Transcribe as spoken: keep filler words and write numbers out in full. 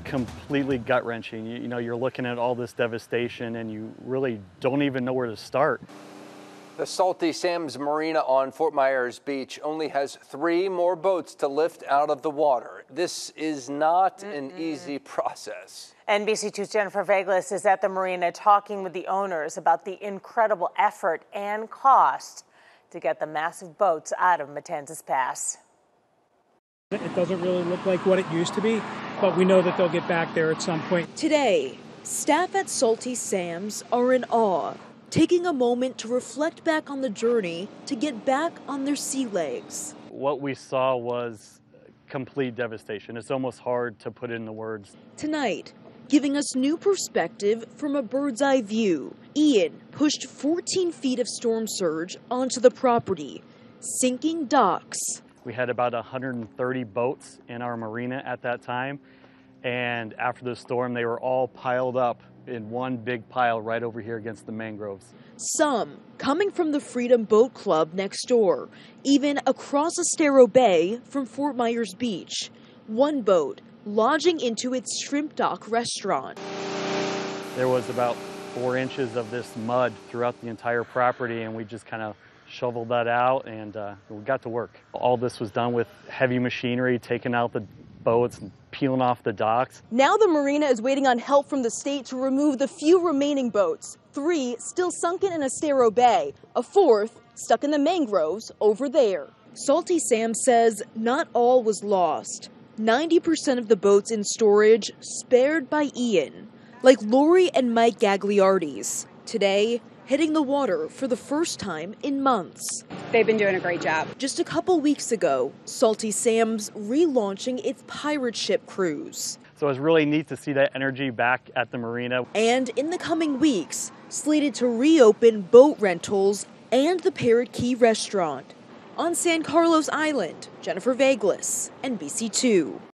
completely gut-wrenching. You, you know, you're looking at all this devastation and you really don't even know where to start. The Salty Sam's Marina on Fort Myers Beach only has three more boats to lift out of the water. This is not Mm-mm. an easy process. N B C two's Jennifer Vaglis is at the marina talking with the owners about the incredible effort and cost to get the massive boats out of Matanzas Pass. It doesn't really look like what it used to be, but we know that they'll get back there at some point. Today, staff at Salty Sam's are in awe, taking a moment to reflect back on the journey to get back on their sea legs. What we saw was complete devastation. It's almost hard to put into words. Tonight, giving us new perspective from a bird's eye view, Ian pushed fourteen feet of storm surge onto the property, sinking docks. We had about one hundred thirty boats in our marina at that time, and after the storm, they were all piled up in one big pile right over here against the mangroves. Some coming from the Freedom Boat Club next door, even across Estero Bay from Fort Myers Beach. One boat lodging into its shrimp dock restaurant. There was about four inches of this mud throughout the entire property, and we just kind of shoveled that out and uh, we got to work. All this was done with heavy machinery, taking out the boats and peeling off the docks. Now the marina is waiting on help from the state to remove the few remaining boats. Three still sunken in Estero Bay, a fourth stuck in the mangroves over there. Salty Sam says not all was lost. ninety percent of the boats in storage spared by Ian, like Lori and Mike Gagliardi's. Today, hitting the water for the first time in months. They've been doing a great job. Just a couple weeks ago, Salty Sam's relaunching its pirate ship cruise. So it was really neat to see that energy back at the marina. And in the coming weeks, slated to reopen boat rentals and the Parrot Key restaurant. On San Carlos Island, Jennifer Vaglis, N B C two.